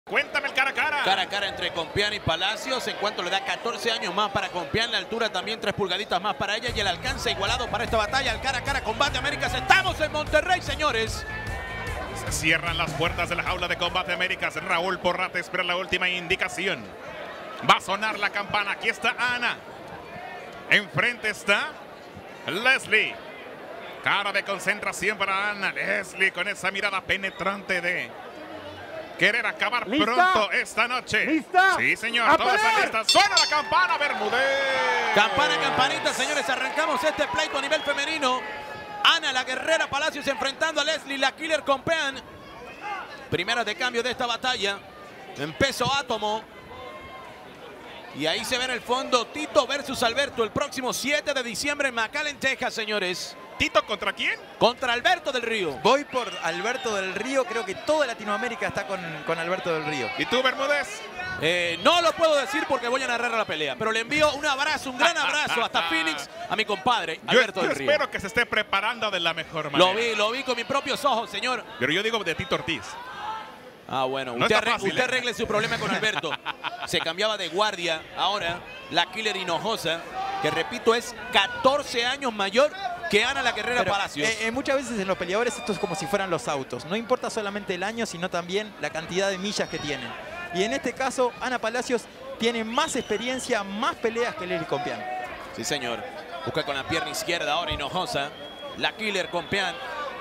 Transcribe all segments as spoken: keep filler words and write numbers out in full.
Cuéntame el cara a cara. Cara a cara entre Compián y Palacios. En cuanto le da catorce años más para Compián. La altura también tres pulgaditas más para ella. Y el alcance igualado para esta batalla. El cara a cara Combate Américas. Estamos en Monterrey, señores. Se cierran las puertas de la jaula de Combate Américas. Raúl Porrata espera la última indicación. Va a sonar la campana. Aquí está Ana. Enfrente está Leslie. Cara de concentración para Ana. Leslie con esa mirada penetrante de querer acabar ¿Lista? pronto esta noche. ¿Lista? Sí, señor. ¡A Todas están pelear! listas. Suena la campana, Bermúdez. Campana, campanita, señores. Arrancamos este pleito a nivel femenino. Ana, la guerrera Palacios, enfrentando a Leslie, la killer Compián. Primeras de cambio de esta batalla. En peso átomo. Y ahí se ve en el fondo Tito versus Alberto. El próximo siete de diciembre en McAllen, Texas, señores. ¿Tito contra quién? Contra Alberto del Río. Voy por Alberto del Río. Creo que toda Latinoamérica está con, con Alberto del Río. ¿Y tú, Bermúdez? Eh, no lo puedo decir porque voy a narrar la pelea. Pero le envío un abrazo, un gran abrazo hasta Phoenix a mi compadre, Yo, Alberto yo del Río. espero que se esté preparando de la mejor manera. Lo vi, lo vi con mis propios ojos, señor. Pero yo digo de Tito Ortiz. Ah, bueno, No usted, está arre- fácil, usted ¿eh? arregle su problema con Alberto. Se cambiaba de guardia. Ahora, la killer Hinojosa, que repito, es catorce años mayor que Ana la Guerrera Pero, Palacios. eh, eh, muchas veces en los peleadores esto es como si fueran los autos. No importa solamente el año, sino también la cantidad de millas que tienen. Y en este caso, Ana Palacios tiene más experiencia, más peleas que Leslie Compián. Sí, señor. Busca con la pierna izquierda ahora Hinojosa. La killer Compián.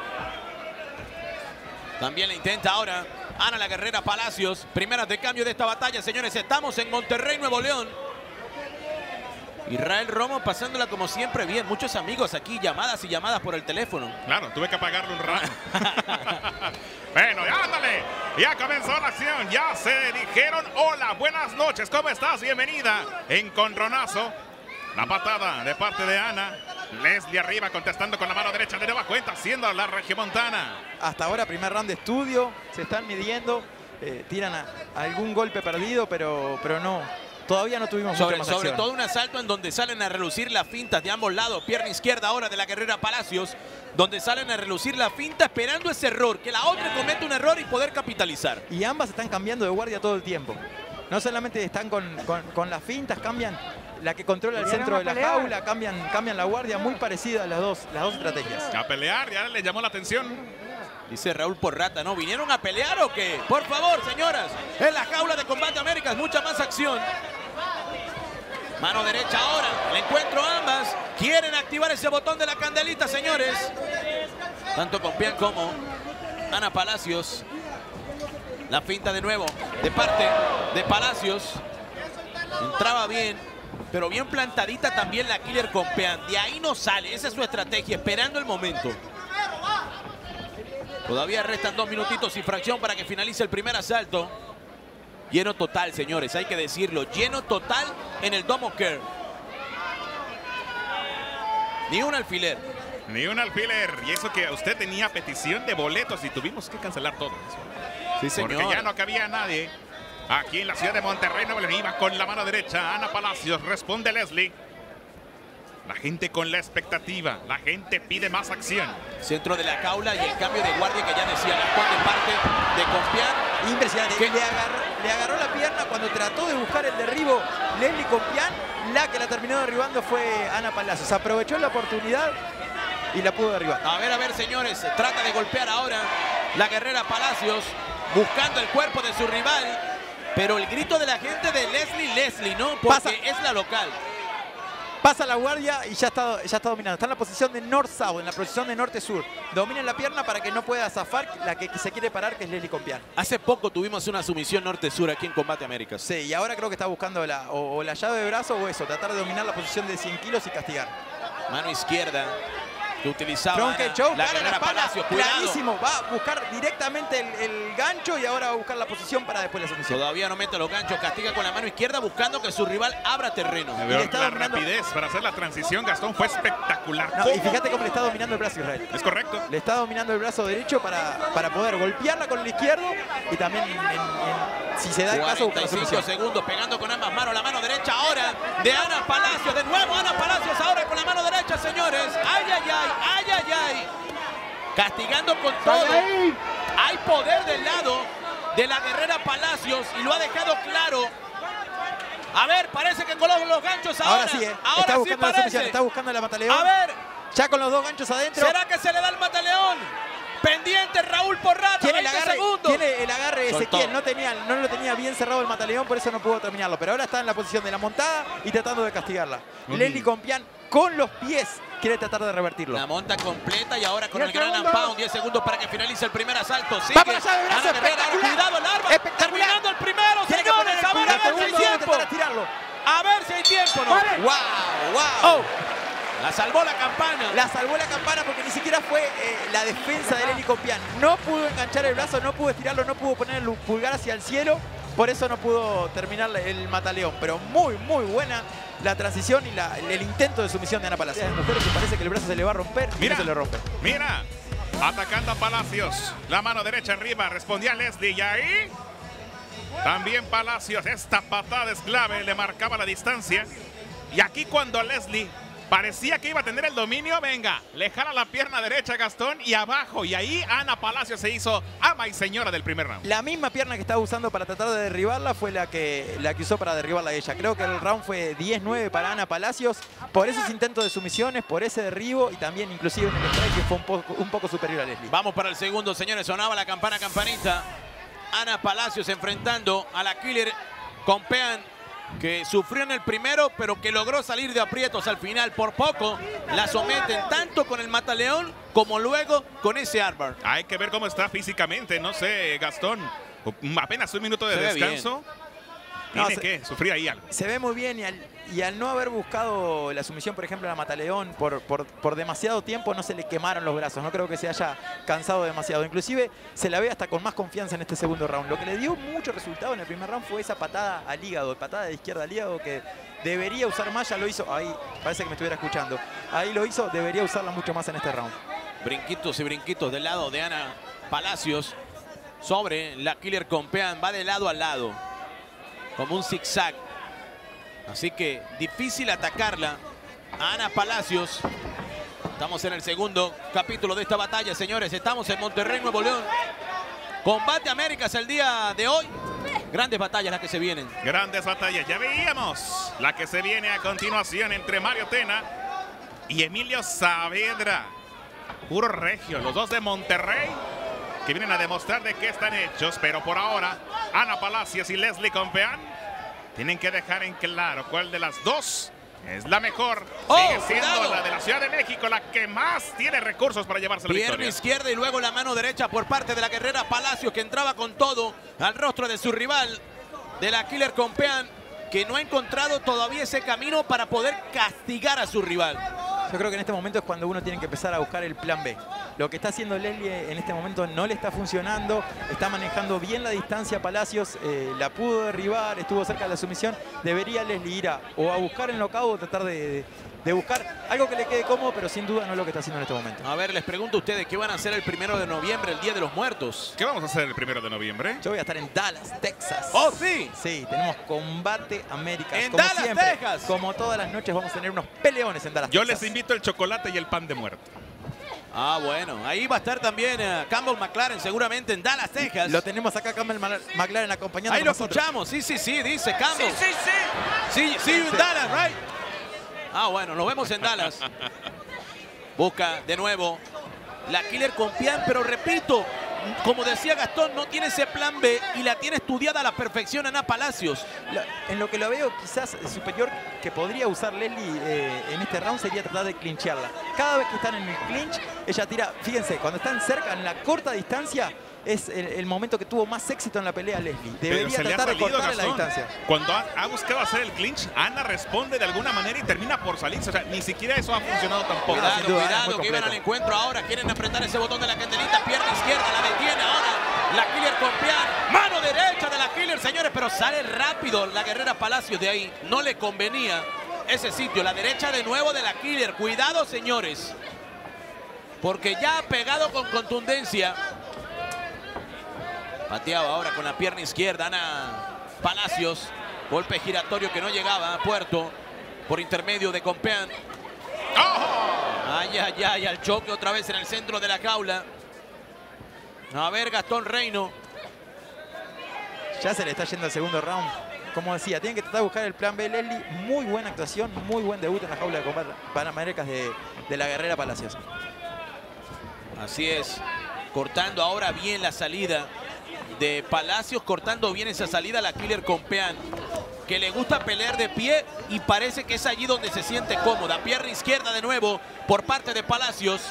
También le intenta ahora Ana la Guerrera Palacios. Primeras de cambio de esta batalla, señores. Estamos en Monterrey, Nuevo León. Israel Romo pasándola como siempre bien. Muchos amigos aquí, llamadas y llamadas por el teléfono. Claro, tuve que apagarle un rato. Bueno, ya ándale. Ya comenzó la acción. Ya se dijeron hola, buenas noches. ¿Cómo estás? Bienvenida. Encontronazo. La patada de parte de Ana. Leslie arriba contestando con la mano derecha de nueva cuenta, haciendo la regiomontana. Hasta ahora, primer round de estudio. Se están midiendo. Eh, tiran a, a algún golpe perdido, pero, pero no. Todavía no tuvimos Sobre, mucha más sobre acción. todo un asalto en donde salen a relucir las fintas de ambos lados. Pierna izquierda ahora de la Guerrera Palacios, donde salen a relucir la finta esperando ese error, que la otra cometa un error y poder capitalizar. Y ambas están cambiando de guardia todo el tiempo. No solamente están con, con, con las fintas, cambian la que controla el Vinieron centro a de la pelear. jaula, cambian, cambian la guardia, muy parecida a las dos, las dos estrategias. A pelear, ya le llamó la atención. Dice Raúl Porrata, ¿no? ¿Vinieron a pelear o qué? Por favor, señoras, en la jaula de Combate Américas, mucha más acción. Mano derecha ahora, el encuentro ambas. Quieren activar ese botón de la candelita, señores. Tanto Compián como Ana Palacios. La finta de nuevo, de parte de Palacios. Entraba bien, pero bien plantadita también la killer Compián. De ahí no sale, esa es su estrategia, esperando el momento. Todavía restan dos minutitos y fracción para que finalice el primer asalto. Lleno total, señores, hay que decirlo. Lleno total en el Domo Care. Ni un alfiler. Ni un alfiler. Y eso que usted tenía petición de boletos y tuvimos que cancelar todo. Sí, señor. Porque ya no cabía nadie. Aquí en la ciudad de Monterrey, Nuevo León, iba con la mano derecha. Ana Palacios, responde Leslie. La gente con la expectativa. La gente pide más acción. Centro de la jaula y el cambio de guardia que ya decía. La cual de parte de Compián. Impresionante. ¿Qué? Le agarró, le agarró la pierna cuando trató de buscar el derribo Leslie Compián. La que la terminó derribando fue Ana Palacios. Aprovechó la oportunidad y la pudo derribar. A ver, a ver, señores. Trata de golpear ahora la Guerrera Palacios. Buscando el cuerpo de su rival. Pero el grito de la gente de Leslie, Leslie, ¿no? Porque Pasa. es la local. Pasa la guardia y ya está, ya está dominando. Está en la posición de north-south, en la posición de norte-sur. Domina la pierna para que no pueda zafar la que se quiere parar, que es Leslie Compián. Hace poco tuvimos una sumisión norte-sur aquí en Combate Américas. Sí, y ahora creo que está buscando la, o, o la llave de brazo o eso, tratar de dominar la posición de cien kilos y castigar. Mano izquierda que utilizaba Tronque Ana, choke, la cara en Guerrera la espalda, Palacios. Cuidado. clarísimo. Va a buscar directamente el, el gancho y ahora va a buscar la posición para después la sumisión. Todavía no mete los ganchos, castiga con la mano izquierda buscando que su rival abra terreno. Pero le está la dominando. rapidez para hacer la transición, Gastón, fue espectacular. No, y ¿Cómo? fíjate cómo le está dominando el brazo a Israel. Es correcto. Le está dominando el brazo derecho para, para poder golpearla con el izquierdo y también, en- en- en- si se da el caso, buscar la cuarenta y cinco sumisión. segundos pegando con ambas manos. La mano derecha ahora de Ana Palacios. De nuevo Ana Palacios ahora con la mano derecha, señores. Ay, ay, ay, ay, ay, ay. Castigando con todo. ¡Sale ahí! Hay poder del lado de la guerrera Palacios y lo ha dejado claro. A ver, parece que coloca los ganchos ahora. Ahora sí, ¿eh? Ahora está sí buscando la parece. sumisión, está buscando la mataleón. A ver, Ya con los dos ganchos adentro. ¿será que se le da el mataleón? Pendiente Raúl Porrata, Tiene el veinte agarre, segundos. tiene el agarre de Soltó. Ezequiel, no, tenía, no lo tenía bien cerrado el mataleón, por eso no pudo terminarlo. Pero ahora está en la posición de la montada y tratando de castigarla. Mm. Leslie Compián con los pies quiere tratar de revertirlo. La monta completa y ahora con diez el gran segundos. Unpound, diez segundos para que finalice el primer asalto. Sigue Va para allá de brazo, Ana Guerrera, ahora espectacular. cuidado el arma. Espectacular. Terminando el primero, Tiene que señores. poner el A ver, a ver si hay segundo y tiempo. tratar de tirarlo. A ver si hay tiempo, ¿no? ¡Wow! ¡Wow! Oh, la salvó la campana. La salvó la campana porque ni siquiera fue eh, la defensa de Leslie Compián. No pudo enganchar el brazo, no pudo estirarlo, no pudo poner el pulgar hacia el cielo. Por eso no pudo terminar el mataleón. Pero muy, muy buena la transición y la, el intento de sumisión de Ana Palacios. Las mujeres que parece que el brazo se le va a romper y Mira, no se le rompe. mira, atacando a Palacios. La mano derecha arriba, respondía Leslie y ahí también Palacios. Esta patada es clave, le marcaba la distancia. Y aquí cuando Leslie parecía que iba a tener el dominio, venga, le jala la pierna derecha a Gastón y abajo. Y ahí Ana Palacios se hizo ama y señora del primer round. La misma pierna que estaba usando para tratar de derribarla fue la que, la que usó para derribarla a ella. Creo que el round fue diez nueve para Ana Palacios por esos intentos de sumisiones, por ese derribo y también inclusive en el strike que fue un poco, un poco superior a Leslie. Vamos para el segundo, señores. Sonaba la campana, campanita. Ana Palacios enfrentando a la Killer Compeán, que sufrió en el primero, pero que logró salir de aprietos al final. Por poco la someten tanto con el mataleón como luego con ese armbar. Hay que ver cómo está físicamente, no sé, Gastón. Apenas un minuto de Se ve descanso. No, Tiene se- que sufrir ahí algo. Se ve muy bien y al, y al no haber buscado la sumisión, por ejemplo, a Mataleón, por, por, por demasiado tiempo no se le quemaron los brazos. No creo que se haya cansado demasiado. Inclusive se la ve hasta con más confianza en este segundo round. Lo que le dio mucho resultado en el primer round fue esa patada al hígado, patada de izquierda al hígado que debería usar más, ya lo hizo. Ahí parece que me estuviera escuchando. Ahí lo hizo, debería usarla mucho más en este round. Brinquitos y brinquitos del lado de Ana Palacios sobre la Killer Compeán. Va de lado a lado, como un zigzag. Así que difícil atacarla a Ana Palacios. Estamos en el segundo capítulo de esta batalla, señores. Estamos en Monterrey, Nuevo León. Combate Américas el día de hoy. Grandes batallas las que se vienen. Grandes batallas. Ya veíamos la que se viene a continuación entre Mario Tena y Emilio Saavedra. Puro regio, los dos de Monterrey, que vienen a demostrar de qué están hechos. Pero por ahora, Ana Palacios y Leslie Compeán tienen que dejar en claro cuál de las dos es la mejor. Oh, Sigue siendo cuidado. la de la Ciudad de México la que más tiene recursos para llevarse la Pierna victoria. izquierda y luego la mano derecha por parte de la guerrera Palacios, que entraba con todo al rostro de su rival, de la Killer Compeán, que no ha encontrado todavía ese camino para poder castigar a su rival. Yo creo que en este momento es cuando uno tiene que empezar a buscar el plan B. Lo que está haciendo Leslie en este momento no le está funcionando. Está manejando bien la distancia Palacios. Eh, la pudo derribar, estuvo cerca de la sumisión. Debería Leslie ir a, o a buscar en knockout o tratar de, de, de buscar algo que le quede cómodo, pero sin duda no es lo que está haciendo en este momento. A ver, les pregunto a ustedes, ¿qué van a hacer el primero de noviembre, el Día de los Muertos? ¿Qué vamos a hacer el primero de noviembre? Yo voy a estar en Dallas, Texas. ¡Oh, sí! Sí, tenemos Combate Américas. En como Dallas, siempre, Texas. Como todas las noches vamos a tener unos peleones en Dallas, Yo Texas. les invito el chocolate y el pan de muerto. Ah, bueno. Ahí va a estar también uh, Campbell McLaren, seguramente en Dallas, Texas. Lo tenemos acá, Campbell McLaren, acompañando Ahí a lo nosotros. escuchamos. Sí, sí, sí, dice Campbell. Sí, sí, sí. Sí, sí, en Dallas, right? Ah, bueno, nos vemos en Dallas. Busca de nuevo la Killer Compeán, pero repito, como decía Gastón, no tiene ese plan B y la tiene estudiada a la perfección Ana Palacios. La- en lo que lo veo quizás superior que podría usar Leslie eh, en este round sería tratar de clinchearla. Cada vez que están en el clinch, ella tira, fíjense, cuando están cerca, en la corta distancia, es el, el momento que tuvo más éxito en la pelea Leslie. Pero Debería se le ha tratar de salido, cortar la Gastón. distancia. Cuando ha, ha buscado hacer el clinch, Ana responde de alguna manera y termina por salirse. O sea, ni siquiera eso ha funcionado tampoco. Cuidado, Cuidado, sin duda, cuidado, muy que iban al completo. encuentro ahora. Quieren apretar ese botón de la candelita. Pierna izquierda, la detiene ahora la Killer Compeán. Mano derecha de la Killer, señores, pero sale rápido la guerrera Palacios de ahí. No le convenía ese sitio. La derecha de nuevo de la Killer. Cuidado, señores, porque ya ha pegado con contundencia. Pateaba ahora con la pierna izquierda Ana Palacios. Golpe giratorio que no llegaba a puerto por intermedio de Compeán. Ay, ay, ay, al choque otra vez en el centro de la jaula. A ver, Gastón Reino. Ya se le está yendo el segundo round. Como decía, tienen que tratar de buscar el plan B. Leslie, muy buena actuación, muy buen debut en la jaula de combate Panaméricas de, de la guerrera Palacios. Así es, cortando ahora bien la salida de Palacios, cortando bien esa salida la Killer Compeán, que le gusta pelear de pie y parece que es allí donde se siente cómoda. Pierna izquierda de nuevo por parte de Palacios.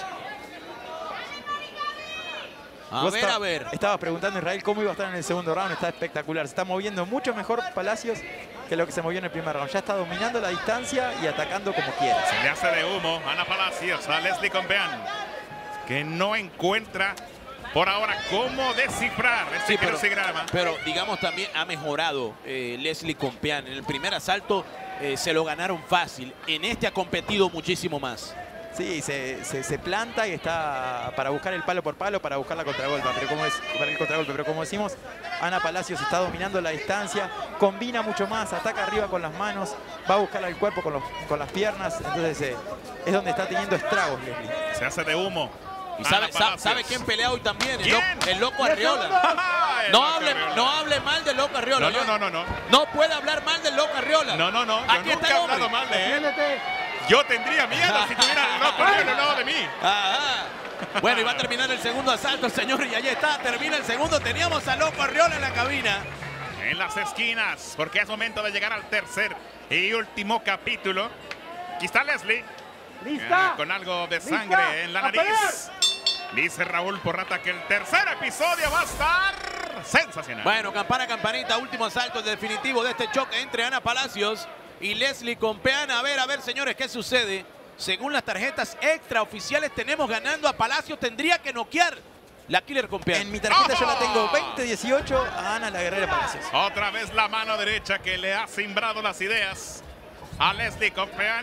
A Vos ver, está, a ver. Estaba preguntando a Israel cómo iba a estar en el segundo round. Está espectacular. Se está moviendo mucho mejor Palacios que lo que se movió en el primer round. Ya está dominando la distancia y atacando como quiere. Se le hace de humo Ana Palacios a Leslie Compeán, que no encuentra por ahora cómo descifrar este Sí, pero, crucigrama. pero digamos también ha mejorado eh, Leslie Compeán. En el primer asalto eh, se lo ganaron fácil. En este ha competido muchísimo más. Sí, se, se, se planta y está para buscar el palo por palo, para buscar la contragolpe. Pero como es, para el contragolpe. Pero como decimos, Ana Palacios está dominando la distancia, combina mucho más, ataca arriba con las manos, va a buscar al cuerpo con, los, con las piernas. Entonces eh, es donde está teniendo estragos Leslie. Se hace de humo. ¿Y sabe, sabe, sabe quién pelea hoy también? El, lo, el Loco Arriola. el No Loco hable, Arriola. no hable mal del Loco Arriola. No, no, no, no, no. No puede hablar mal del Loco Arriola. No, no, no. Yo Aquí nunca está he el hombre. hablado mal de él. Yo tendría miedo si tuviera el Loco Arriola al lado de mí. Ajá. Bueno, y va a terminar el segundo asalto, señores. Y allí está, termina el segundo. Teníamos a Loco Arriola en la cabina. En las esquinas, porque es momento de llegar al tercer y último capítulo. Aquí está Leslie. ¡Lista! Eh, con algo de ¡Lista! sangre en la ¡A nariz. pelear! Dice Raúl Porrata que el tercer episodio va a estar sensacional. Bueno, campana, campanita, último asalto definitivo de este choque entre Ana Palacios y Leslie Compeán. A ver, a ver, señores, ¿qué sucede? Según las tarjetas extraoficiales, tenemos ganando a Palacios. Tendría que noquear la Killer Compeán. En mi tarjeta ¡Oh! yo la tengo veinte dieciocho a Ana la guerrera Palacios. Otra vez la mano derecha que le ha simbrado las ideas a Leslie Compeán.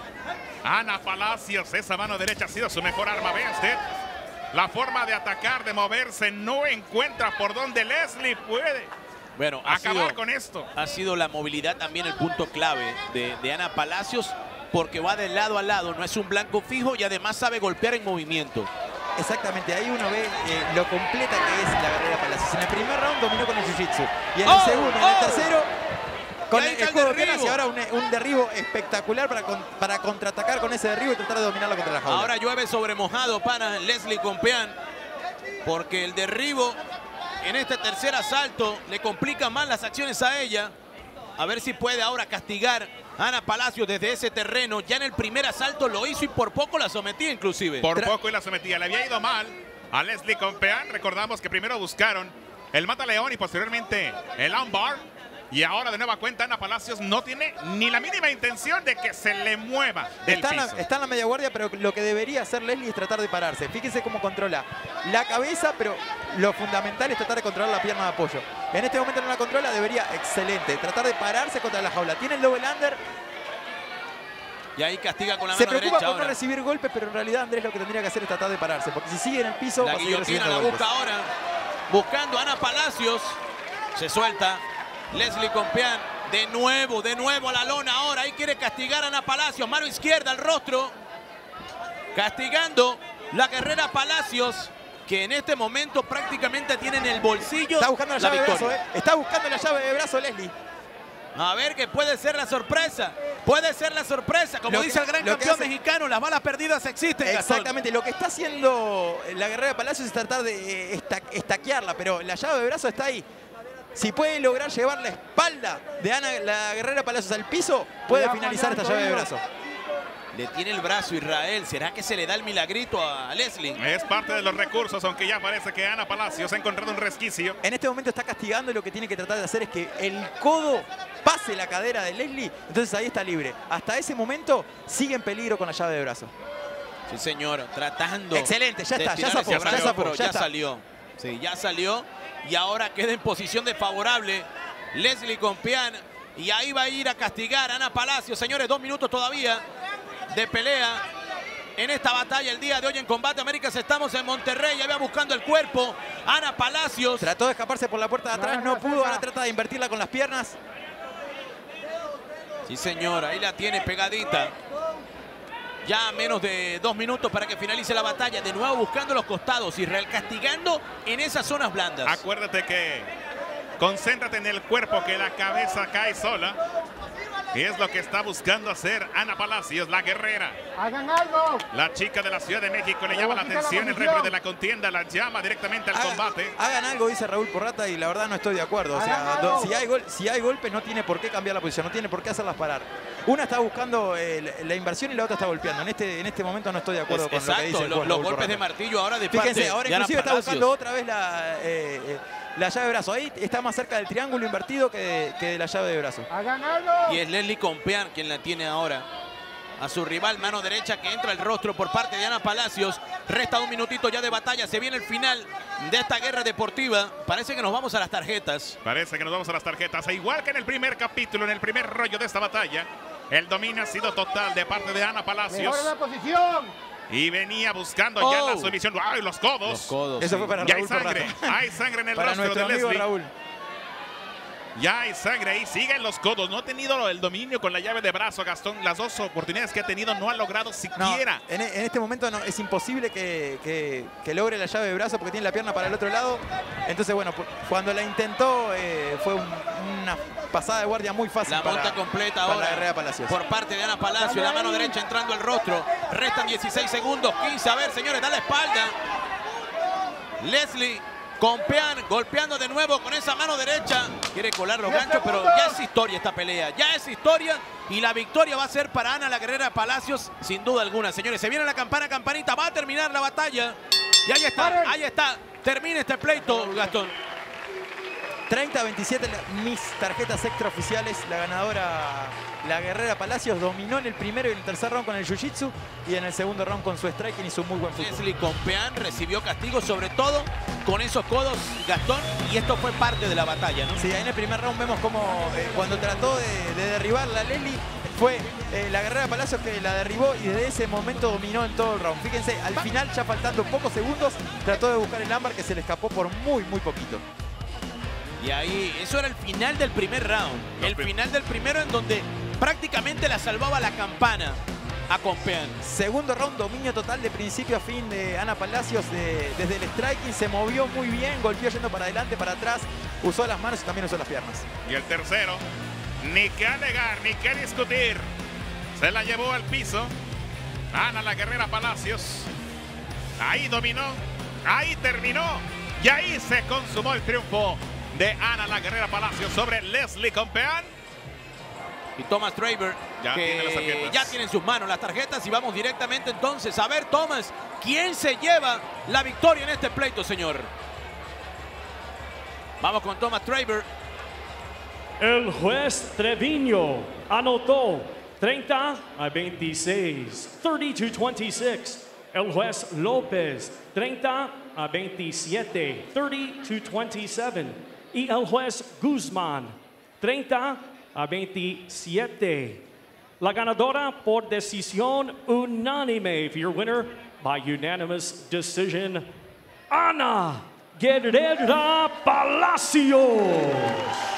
Ana Palacios, esa mano derecha ha sido su mejor arma. Ve usted, la forma de atacar, de moverse, no encuentra por dónde Leslie puede Bueno, ha acabar sido, con esto. ha sido la movilidad también el punto clave de, de Ana Palacios, porque va de lado a lado, no es un blanco fijo y además sabe golpear en movimiento. Exactamente, ahí uno ve eh, lo completa que es la guerrera Palacios. En el primer round dominó con el jiu-jitsu y en el ¡Oh! segundo, en ¡Oh! el tercero, con Y ahí el está el escudo de piernas derribo. y ahora un, un derribo espectacular para, con- para contraatacar con ese derribo y tratar de dominarlo contra la jaula. Ahora llueve sobre mojado para Leslie Compeán, porque el derribo en este tercer asalto le complica más las acciones a ella. A ver si puede ahora castigar a Ana Palacios desde ese terreno. Ya en el primer asalto lo hizo y por poco la sometía inclusive. Por Tra- poco y la sometía. Le había ido mal a Leslie Compeán. Recordamos que primero buscaron el Mataleón y posteriormente el Armbar. Y ahora de nueva cuenta Ana Palacios no tiene ni la mínima intención de que se le mueva del Está en, la, piso. está en la media guardia, pero lo que debería hacer Leslie es tratar de pararse. Fíjense cómo controla la cabeza, pero lo fundamental es tratar de controlar la pierna de apoyo. En este momento no la controla, debería, excelente, tratar de pararse contra la jaula. Tiene el double under, Y ahí castiga con la se mano preocupa derecha por no ahora. recibir golpes, pero en realidad Andrés lo que tendría que hacer es tratar de pararse, porque si sigue en el piso va La a seguir guillotina recibiendo la golpes. busca ahora. Buscando a Ana Palacios. Se suelta. Leslie Compeán. De nuevo, de nuevo a la lona ahora. Ahí quiere castigar a Ana Palacios. Mano izquierda al rostro. Castigando la guerrera Palacios, que en este momento prácticamente tiene en el bolsillo Está buscando la la llave de brazo, victoria. ¿eh? Está buscando la llave de brazo Leslie. A ver que puede ser la sorpresa. Puede ser la sorpresa. Como Lo que- dice el gran lo que campeón hace- mexicano, las balas perdidas existen, Gastón. Exactamente, lo que está haciendo la guerrera Palacios es tratar de eh, esta- estaquearla, pero la llave de brazo está ahí. Si puede lograr llevar la espalda de Ana, la guerrera Palacios al piso, puede Cuidado, finalizar esta Juan llave de Antonio. brazo. Le tiene el brazo Israel. ¿Será que se le da el milagrito a Leslie? Es parte de los recursos, aunque ya parece que Ana Palacios ha encontrado un resquicio. En este momento está castigando y lo que tiene que tratar de hacer es que el codo pase la cadera de Leslie, entonces ahí está libre. Hasta ese momento sigue en peligro con la llave de brazo. Sí, señor. Tratando. Excelente, ya de está, ya estirar zafó, ese ya brazo, zafó, pero ya ya está. salió. Sí, ya salió. Y ahora queda en posición desfavorable Leslie Compeán. Y ahí va a ir a castigar a Ana Palacios. Señores, dos minutos todavía de pelea en esta batalla el día de hoy en Combate Américas. Estamos en Monterrey, ya va buscando el cuerpo Ana Palacios. Trató de escaparse por la puerta de atrás, no pudo, ahora trata de invertirla con las piernas. Sí, señor, ahí la tiene pegadita. Ya a menos de dos minutos para que finalice la batalla. De nuevo buscando los costados, Israel castigando en esas zonas blandas. Acuérdate que Concéntrate en el cuerpo, que la cabeza cae sola. Y es lo que está buscando hacer Ana Palacios, la guerrera. ¡Hagan algo! La chica de la Ciudad de México le llama la atención, el referee de la contienda la llama directamente al Hagan, combate. hagan algo, dice Raúl Porrata, y la verdad no estoy de acuerdo. O sea, do, si, hay gol, si hay golpe no tiene por qué cambiar la posición, no tiene por qué hacerlas parar. Una está buscando eh, la inversión y la otra está golpeando. En este, en este momento no estoy de acuerdo es, con exacto, lo que dice el lo, juez los Raúl golpes Porrata. de martillo ahora de Fíjense, parte ahora de Ana inclusive está Palacios. buscando otra vez la, eh, eh, la llave de brazo. Ahí está más cerca del triángulo invertido que de, que de la llave de brazo. ¡Hagan algo! Y es Leslie Compeán quien la tiene ahora. A su rival, mano derecha, que entra el rostro por parte de Ana Palacios. Resta un minutito ya de batalla. Se viene el final de esta guerra deportiva. Parece que nos vamos a las tarjetas. Parece que nos vamos a las tarjetas. E igual que en el primer capítulo, en el primer rollo de esta batalla, el dominio ha sido total de parte de Ana Palacios. ¡Mejora la posición! Y venía buscando Oh. ya la sumisión. ¡Ay, los codos! Los codos. Eso sí. fue para Ya hay Raúl sangre. Porrata. Hay sangre en el Para rostro nuestro de amigo Leslie. Raúl. Ya hay sangre ahí, siguen los codos. No ha tenido el dominio con la llave de brazo, Gastón. Las dos oportunidades que ha tenido no ha logrado No, siquiera. en, en este momento no, es imposible que, que- que logre la llave de brazo porque tiene la pierna para el otro lado. Entonces, bueno, por- cuando la intentó eh, fue un- una pasada de guardia muy fácil La para, monta completa para ahora la guerrera Palacios. por parte de Ana Palacios. La mano derecha entrando el rostro. Restan dieciséis segundos, quince. A ver, señores, da la espalda. Leslie Compeán golpeando de nuevo con esa mano derecha. Quiere colar los ganchos, pero ya es historia esta pelea. Ya es historia y la victoria va a ser para Ana, la guerrera Palacios, sin duda alguna. Señores, se viene la campana, campanita. Va a terminar la batalla. Y ahí está, ahí está. Termina este pleito, Gastón. treinta a veintisiete mis tarjetas extraoficiales. La ganadora, la guerrera Palacios, dominó en el primero y en el tercer round con el jiu-jitsu y en el segundo round con su striking y su muy buen fútbol. Leslie Compeán recibió castigo, sobre todo con esos codos, Gastón, y esto fue parte de la batalla, ¿no? Sí, ahí en el primer round vemos como eh, cuando trató de, de derribarla a Leslie, fue eh, la guerrera Palacios que la derribó y desde ese momento dominó en todo el round. Fíjense, al final, ya faltando pocos segundos, trató de buscar el ámbar que se le escapó por muy, muy poquito. Y ahí, eso era el final del primer round. El final del primero en donde prácticamente la salvaba la campana a Compeán. Segundo round, dominio total de principio a fin de Ana Palacios de- desde el striking. Se movió muy bien, golpeó yendo para adelante, para atrás. Usó las manos y también usó las piernas. Y el tercero, ni que alegar, ni que discutir. Se la llevó al piso. Ana, la guerrera Palacios. Ahí dominó, ahí terminó. Y ahí se consumó el triunfo de Ana, la guerrera Palacios, sobre Leslie Compeán. Y Thomas Traver, Ya que tiene las tarjetas. ya tiene en sus manos las tarjetas. Y vamos directamente entonces a ver, Thomas, quién se lleva la victoria en este pleito, señor. Vamos con Thomas Traver. El juez Treviño anotó treinta a veintiséis, treinta to veintiséis. El juez López, treinta a veintisiete, treinta to veintisiete. Y el juez Guzmán, treinta a veintisiete. La ganadora por decisión unánime, for your winner by unanimous decision, Ana Guerrera Palacios.